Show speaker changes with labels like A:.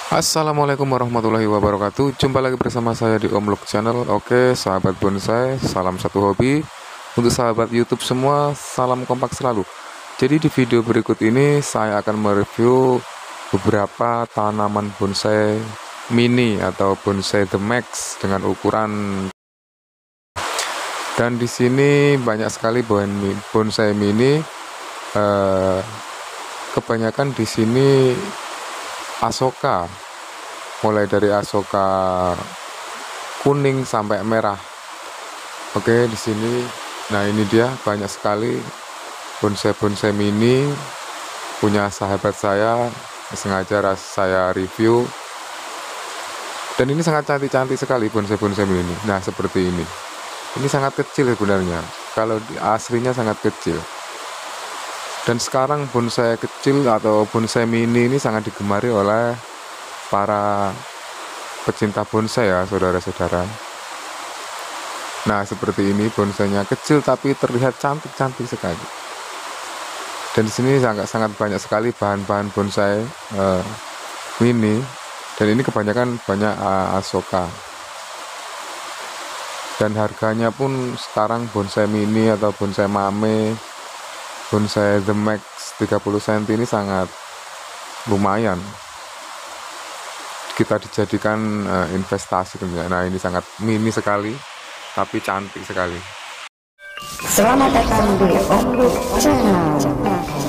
A: Assalamualaikum warahmatullahi wabarakatuh. Jumpa lagi bersama saya di Om Luk Channel. Oke, sahabat bonsai, salam satu hobi. Untuk sahabat YouTube semua, salam kompak selalu. Jadi di video berikut ini saya akan mereview beberapa tanaman bonsai mini atau bonsai The Max dengan ukuran, dan di sini banyak sekali bonsai mini. eh, Kebanyakan di sini Asoka, mulai dari Asoka kuning sampai merah. Oke, di sini, nah ini dia banyak sekali bonsai-bonsai mini punya sahabat saya, sengaja saya review. Dan ini sangat cantik-cantik sekali bonsai-bonsai mini. Nah, seperti ini. Ini sangat kecil sebenarnya. Kalau aslinya sangat kecil. Dan sekarang bonsai kecil atau bonsai mini ini sangat digemari oleh para pecinta bonsai ya, saudara-saudara. Nah, seperti ini bonsainya kecil tapi terlihat cantik-cantik sekali. Dan di sini sangat banyak sekali bahan-bahan bonsai mini. Dan ini kebanyakan banyak Asoka. Dan harganya pun sekarang bonsai mini atau bonsai mame, bonsai The Max 30 cm ini sangat lumayan kita dijadikan investasi tentunya. Nah, ini sangat mini sekali tapi cantik sekali.
B: Selamat datang di Om Luk Channel.